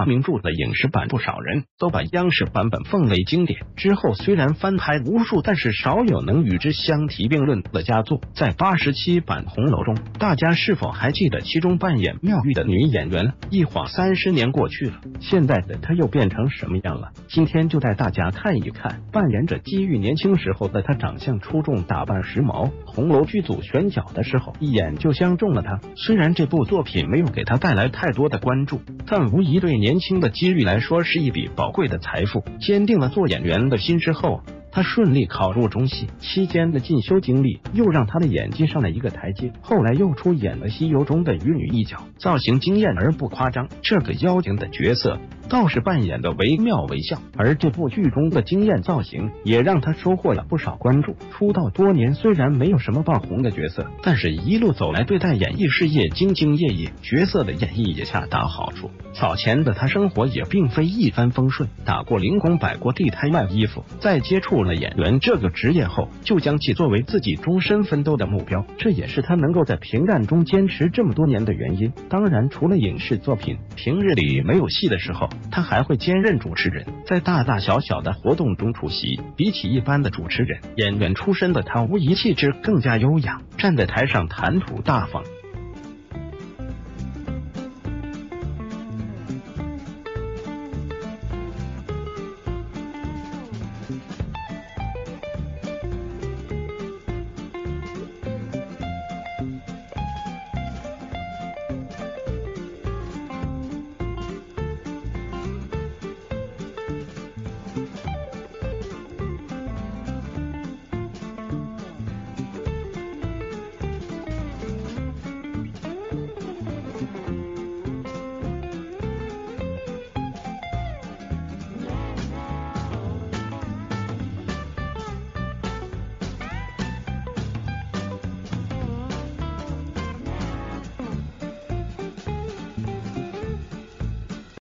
名著的影视版，不少人都把央视版本奉为经典。之后虽然翻拍无数，但是少有能与之相提并论的佳作。在87版《红楼》中，大家是否还记得其中扮演妙玉的女演员？一晃30年过去了，现在的她又变成什么样了？今天就带大家看一看扮演者机遇年轻时候的她，长相出众，打扮时髦。红楼剧组选角的时候，一眼就相中了她。虽然这部作品没有给她带来太多的关注，但无疑对年轻的机遇来说是一笔宝贵的财富。坚定了做演员的心之后，他顺利考入中戏，期间的进修经历又让他的演技上了一个台阶。后来又出演了《西游》中的玉女一角，造型惊艳而不夸张。这个妖精的角色倒是扮演的惟妙惟肖，而这部剧中的惊艳造型也让他收获了不少关注。出道多年，虽然没有什么爆红的角色，但是一路走来对待演艺事业兢兢业业，角色的演绎也恰到好处。早前的他生活也并非一帆风顺，打过零工，摆过地摊卖衣服，在接触了演员这个职业后，就将其作为自己终身奋斗的目标，这也是他能够在平淡中坚持这么多年的原因。当然，除了影视作品，平日里没有戏的时候，他还会兼任主持人，在大大小小的活动中出席。比起一般的主持人，演员出身的他无疑气质更加优雅，站在台上谈吐大方。